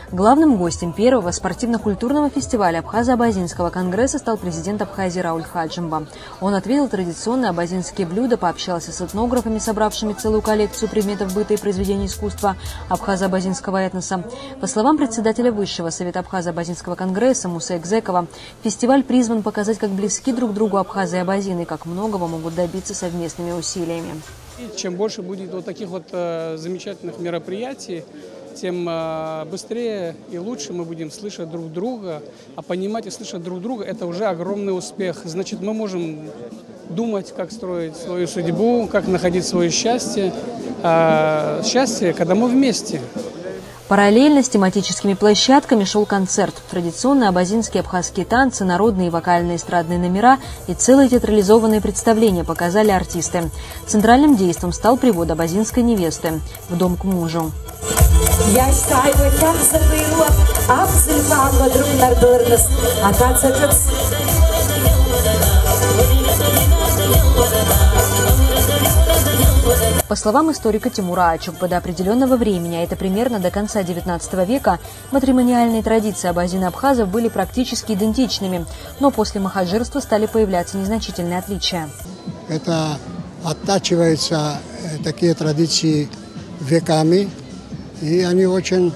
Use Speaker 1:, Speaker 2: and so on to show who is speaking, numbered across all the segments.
Speaker 1: Главным гостем первого спортивно-культурного фестиваля Абхазо-Абазинского конгресса стал президент Абхазии Рауль Хаджимба. Он отведал традиционные абазинские блюда, пообщался с этнографами, собравшими целую коллекцию предметов быта и произведений искусства абхазо-абазинского этноса. По словам председателя Высшего совета Абхазо-Абазинского конгресса Мусы Экзекова, фестиваль призван показать, как близки друг другу Абхазы и абазины и как многого могут добиться совместными усилиями.
Speaker 2: Чем больше будет вот таких вот замечательных мероприятий, тем быстрее и лучше мы будем слышать друг друга. А понимать и слышать друг друга – это уже огромный успех. Значит, мы можем думать, как строить свою судьбу, как находить свое счастье. Счастье, когда мы вместе.
Speaker 1: Параллельно с тематическими площадками шел концерт. Традиционные абазинские абхазские танцы, народные вокальные эстрадные номера и целые театрализованные представления показали артисты. Центральным действом стал привод абазинской невесты в дом к мужу. По словам историка Тимура Ачукба, до определенного времени, а это примерно до конца XIX века, матримониальные традиции абазин и абхазов были практически идентичными, но после махаджирства стали появляться незначительные отличия.
Speaker 3: Это оттачиваются такие традиции веками, и они очень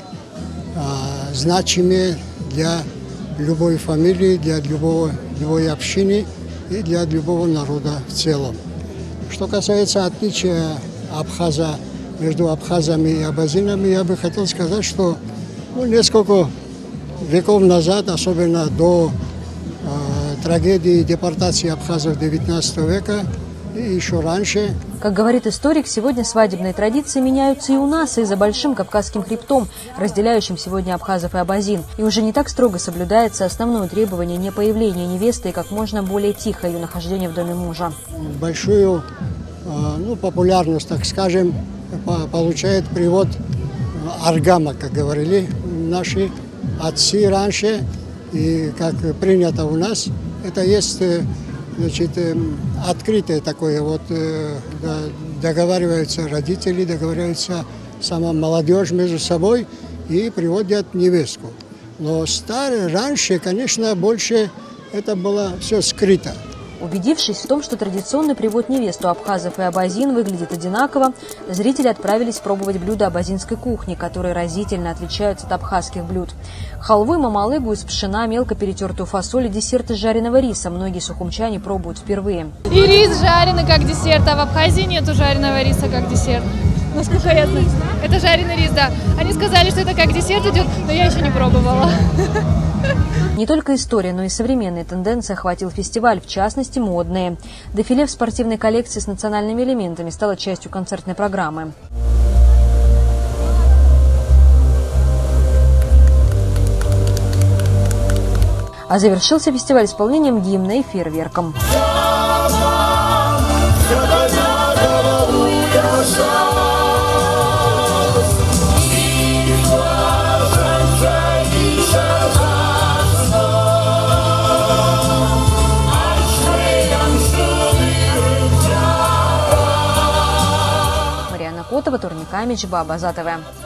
Speaker 3: значимы для любой фамилии, для любой общины и для любого народа в целом. Что касается отличия абхаза между абхазами и абазинами, я бы хотел сказать, что несколько веков назад, особенно до трагедии депортации абхазов XIX века и еще раньше.
Speaker 1: Как говорит историк, сегодня свадебные традиции меняются и у нас, и за Большим Кавказским хребтом, разделяющим сегодня абхазов и абазин. И уже не так строго соблюдается основное требование не появления невесты и как можно более тихо ее нахождение в доме мужа.
Speaker 3: Большую популярность, так скажем, получает привод аргама, как говорили наши отцы раньше, и как принято у нас. Это есть, значит, открытое такое, договариваются родители, договариваются сама молодежь между собой и приводят невестку. Но раньше, конечно, больше это было все скрыто.
Speaker 1: Убедившись в том, что традиционный привод невесту абхазов и абазин выглядит одинаково, зрители отправились пробовать блюда абазинской кухни, которые разительно отличаются от абхазских блюд. Халву и мамалыгу из пшена, мелко перетертую фасоль и десерт из жареного риса многие сухумчане пробуют впервые.
Speaker 4: И рис жареный как десерт, а в Абхазии нету жареного риса как десерт. Насколько я знаю. Это жареный рис, да. Они сказали, что это как десерт идет, но я еще не пробовала.
Speaker 1: Не только история, но и современные тенденции охватил фестиваль, в частности модные. Дефиле в спортивной коллекции с национальными элементами стало частью концертной программы. А завершился фестиваль исполнением гимна и фейерверком. Котова, Турникамич, Баба Азатова.